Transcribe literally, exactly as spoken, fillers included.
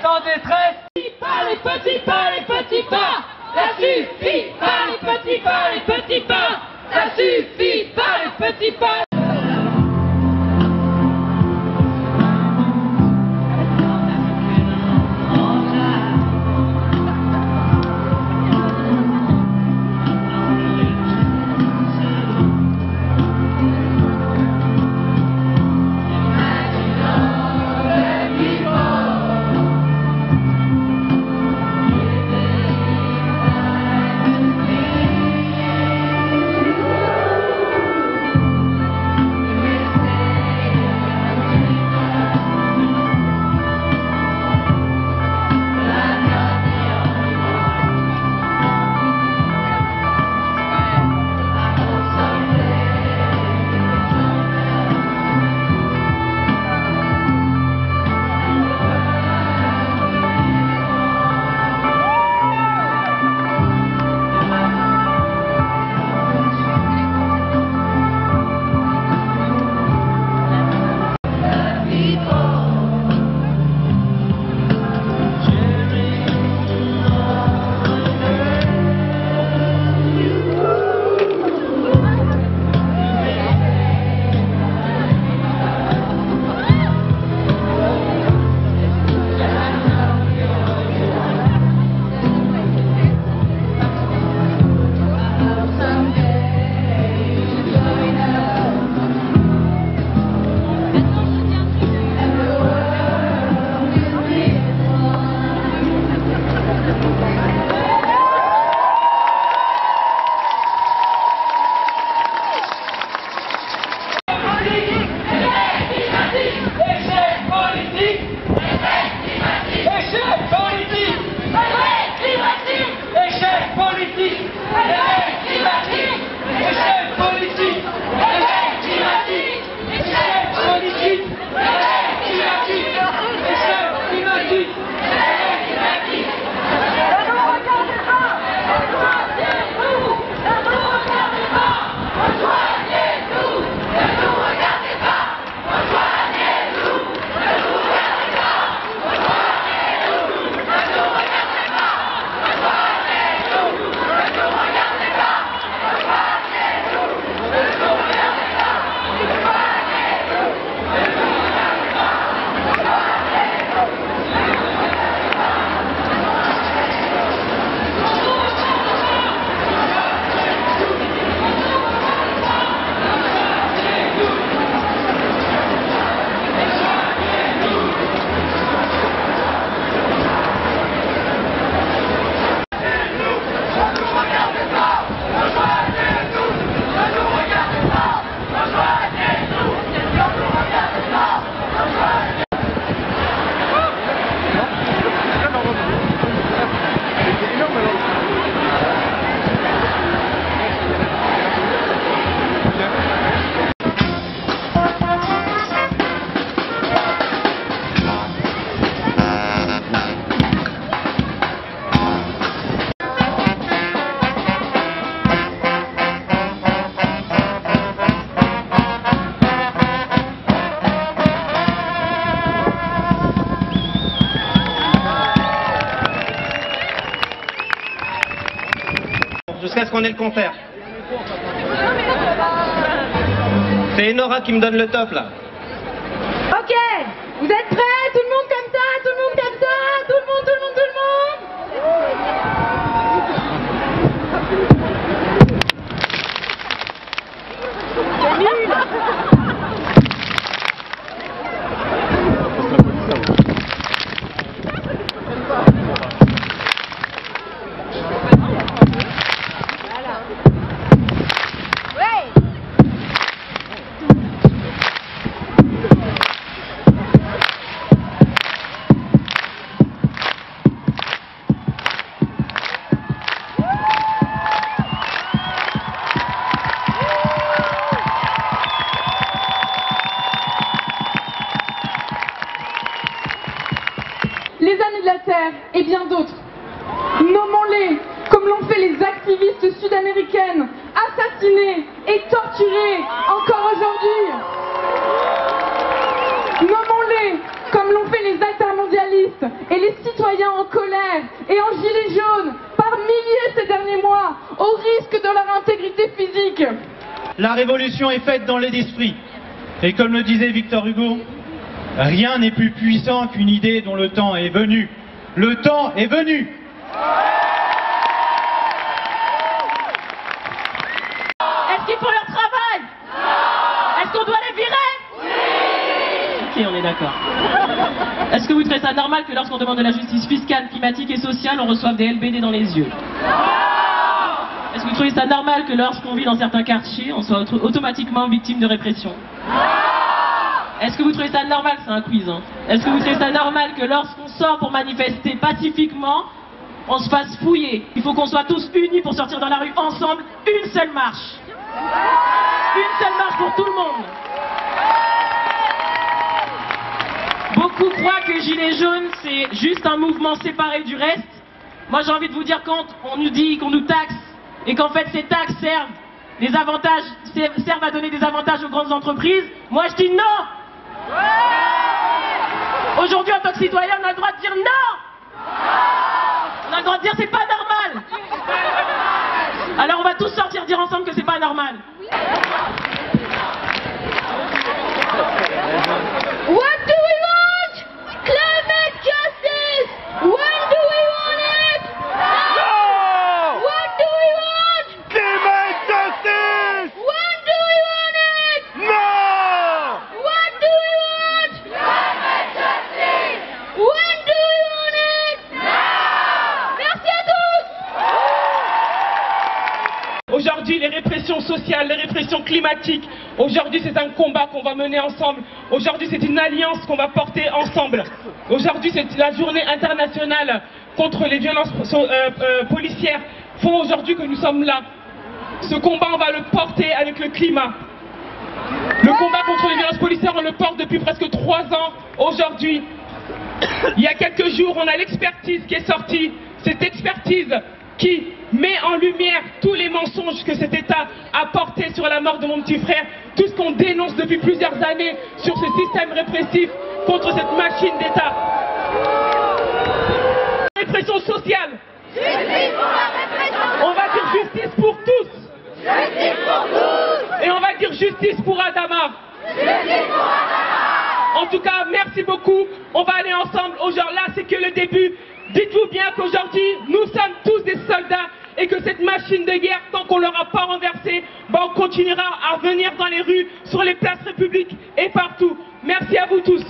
en détresse. Pas les petits pas, les petits pas. Ça suffit pas les petits pas, les petits pas. Ça suffit pas les petits pas. Jusqu'à ce qu'on ait le concert. C'est Enora qui me donne le top là. Ok, vous êtes prêts? Tout le monde comme ça, tout le monde comme ça, tout le monde, tout le monde, tout le monde. C'est nul. Et bien d'autres. Nommons-les comme l'ont fait les activistes sud-américaines, assassinées et torturées encore aujourd'hui. Nommons-les comme l'ont fait les altermondialistes et les la révolution est faite dans les esprits. Et comme le disait Victor Hugo, rien n'est plus puissant qu'une idée dont le temps est venu. Le temps est venu. Est-ce qu'ils font leur travail? Est-ce qu'on doit les virer? Oui. Ok, on est d'accord. Est-ce que vous trouvez ça normal que lorsqu'on demande de la justice fiscale, climatique et sociale, on reçoive des L B D dans les yeux? Est-ce que vous trouvez ça normal que lorsqu'on vit dans certains quartiers, on soit auto automatiquement victime de répression? Est-ce que vous trouvez ça normal? C'est un quiz, hein. Est-ce que vous trouvez ça normal que lorsqu'on sort pour manifester pacifiquement, on se fasse fouiller? Il faut qu'on soit tous unis pour sortir dans la rue ensemble, une seule marche. Une seule marche pour tout le monde. Beaucoup croient que Gilets jaunes, c'est juste un mouvement séparé du reste. Moi, j'ai envie de vous dire, quand on nous dit qu'on nous taxe, et qu'en fait ces taxes servent, des avantages, servent à donner des avantages aux grandes entreprises, moi je dis non. Aujourd'hui, en tant que citoyen, on a le droit de dire non. On a le droit de dire c'est pas normal. Alors on va tous sortir dire ensemble que c'est pas normal. What do we want? Climate justice! When do we want it? No! What do we want? Climate justice! When do we want it? No! What do we want? Climate justice! When do we want it? Now! Merci à tous! Aujourd'hui, les répressions sociales, les répressions climatiques, aujourd'hui c'est un combat qu'on va mener ensemble. Aujourd'hui c'est une alliance qu'on va porter ensemble. Aujourd'hui c'est la journée internationale contre les violences euh, euh, policières. Font aujourd'hui que nous sommes là. Ce combat on va le porter avec le climat. Le combat contre les violences policières on le porte depuis presque trois ans aujourd'hui. Il y a quelques jours on a l'expertise qui est sortie. Cette expertise qui met en lumière tous les mensonges que cet État a portés sur la mort de mon petit frère, tout ce qu'on dénonce depuis plusieurs années sur ce système répressif contre cette machine d'État. Répression sociale. Justice pour la répression! On va dire justice pour tous. Justice pour tous! Et on va dire justice pour Adama. Justice pour Adama! En tout cas, merci beaucoup. On va aller ensemble. Aujourd'hui, là, c'est que le début. Dites-vous bien qu'aujourd'hui, nous sommes tous des soldats et que cette machine de guerre, tant qu'on ne l'aura pas renversée, ben on continuera à venir dans les rues, sur les places républiques et partout. Merci à vous tous.